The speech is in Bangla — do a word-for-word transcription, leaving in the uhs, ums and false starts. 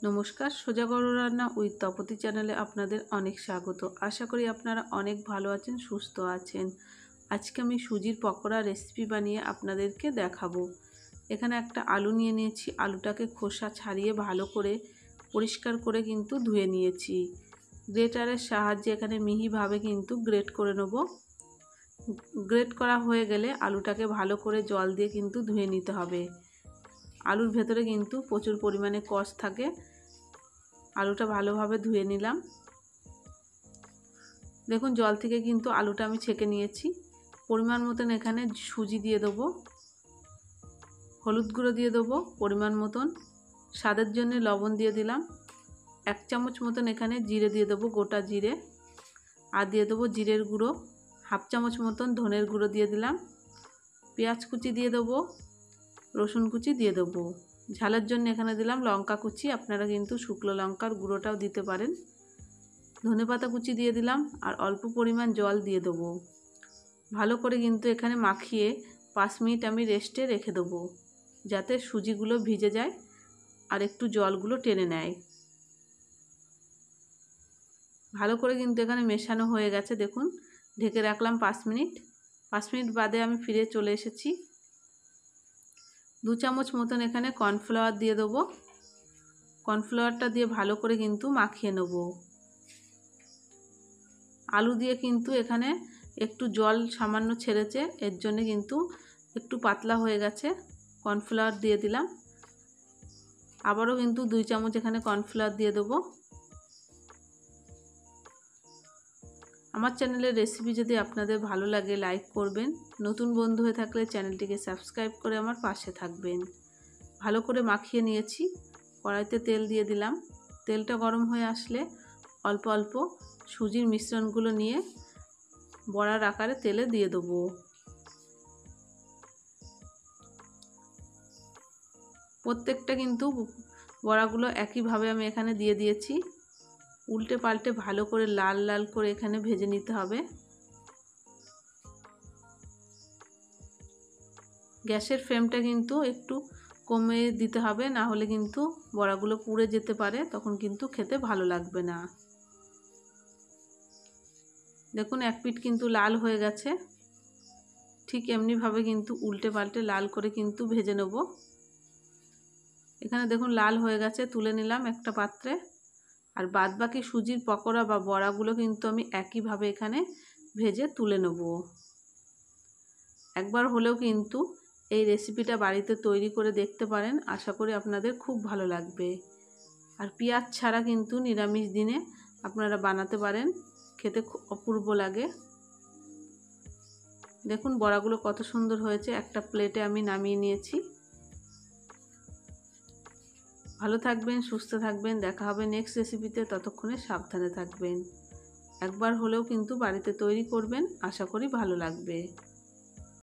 নমস্কার, সোজা গরু রান্না উইথ তপতি চ্যানেলে আপনাদের অনেক স্বাগত। আশা করি আপনারা অনেক ভালো আছেন, সুস্থ আছেন। আজকে আমি সুজির পকোড়া রেসিপি বানিয়ে আপনাদেরকে দেখাবো। এখানে একটা আলু নিয়ে নিয়েছি। আলুটাকে খোসা ছাড়িয়ে ভালো করে পরিষ্কার করে কিন্তু ধুয়ে নিয়েছি। গ্রেটারের সাহায্যে এখানে মিহিভাবে কিন্তু গ্রেট করে নেব। গ্রেট করা হয়ে গেলে আলুটাকে ভালো করে জল দিয়ে কিন্তু ধুয়ে নিতে হবে। আলুর ভেতরে কিন্তু প্রচুর পরিমাণে কষ থাকে। আলুটা ভালোভাবে ধুয়ে নিলাম। দেখুন জল থেকে কিন্তু আলুটা আমি ছেঁকে নিয়েছি। পরিমাণ মতন এখানে সুজি দিয়ে দেবো, হলুদ গুঁড়ো দিয়ে দেবো পরিমাণ মতন, স্বাদের জন্য লবণ দিয়ে দিলাম, এক চামচ মতন এখানে জিরে দিয়ে দেবো, গোটা জিরে, আর দিয়ে দেবো জিরের গুঁড়ো, হাফ চামচ মতন ধনের গুঁড়ো দিয়ে দিলাম, পেঁয়াজ কুচি দিয়ে দেবো, রসুন কুচি দিয়ে দেবো। ঝালের জন্য এখানে দিলাম লঙ্কা কুচি, আপনারা কিন্তু শুকনো লঙ্কার গুঁড়োটাও দিতে পারেন। ধনেপাতা কুচি দিয়ে দিলাম আর অল্প পরিমাণ জল দিয়ে দেবো। ভালো করে কিন্তু এখানে মাখিয়ে পাঁচ মিনিট আমি রেস্টে রেখে দেবো, যাতে সুজিগুলো ভিজে যায় আর একটু জলগুলো টেনে নেয়। ভালো করে কিন্তু এখানে মেশানো হয়ে গেছে। দেখুন ঢেকে রাখলাম পাঁচ মিনিট। পাঁচ মিনিট বাদে আমি ফিরে চলে এসেছি। দু চামচ মতন এখানে কর্নফ্লাওয়ার দিয়ে দেবো। কর্নফ্লাওয়ারটা দিয়ে ভালো করে কিন্তু মাখিয়ে নেব। আলু দিয়ে কিন্তু এখানে একটু জল সামান্য ছেড়েছে, এর জন্য কিন্তু একটু পাতলা হয়ে গেছে। কর্নফ্লাওয়ার দিয়ে দিলাম, আবারও কিন্তু দুই চামচ এখানে কর্নফ্লাওয়ার দিয়ে দেবো। আমার চ্যানেলের রেসিপি যদি আপনাদের ভালো লাগে লাইক করবেন, নতুন বন্ধু হয়ে থাকলে চ্যানেলটিকে সাবস্ক্রাইব করে আমার পাশে থাকবেন। ভালো করে মাখিয়ে নিয়েছি। কড়াইতে তেল দিয়ে দিলাম। তেলটা গরম হয়ে আসলে অল্প অল্প সুজির মিশ্রণগুলো নিয়ে বড়ার আকারে তেলে দিয়ে দেবো। প্রত্যেকটা কিন্তু বড়াগুলো একইভাবে আমি এখানে দিয়ে দিয়েছি। উল্টে পাল্টে ভালো করে লাল লাল করে এখানে ভেজে নিতে হবে। গ্যাসের ফ্লেমটা কিন্তু একটু কমে দিতে হবে, না হলে কিন্তু বড়াগুলো পুড়ে যেতে পারে, তখন কিন্তু খেতে ভালো লাগবে না। দেখুন এক পিঠ কিন্তু লাল হয়ে গেছে। ঠিক এমনিভাবে কিন্তু উল্টে পাল্টে লাল করে কিন্তু ভেজে নেব। এখানে দেখুন লাল হয়ে গেছে, তুলে নিলাম একটা পাত্রে। আর বাদ বাকি সুজির পকোড়া বা বড়াগুলো কিন্তু আমি একইভাবে এখানে ভেজে তুলে নেব। একবার হলেও কিন্তু এই রেসিপিটা বাড়িতে তৈরি করে দেখতে পারেন, আশা করি আপনাদের খুব ভালো লাগবে। আর পেঁয়াজ ছাড়া কিন্তু নিরামিষ দিনে আপনারা বানাতে পারেন, খেতে খুব অপূর্ব লাগে। দেখুন বড়াগুলো কত সুন্দর হয়েছে। একটা প্লেটে আমি নামিয়ে নিয়েছি। ভালো থাকবেন, সুস্থ থাকবেন। দেখা হবে নেক্সট রেসিপিতে, ততক্ষণে সাবধানে থাকবেন। একবার হলেও কিন্তু বাড়িতে তৈরি করবেন, আশা করি ভালো লাগবে।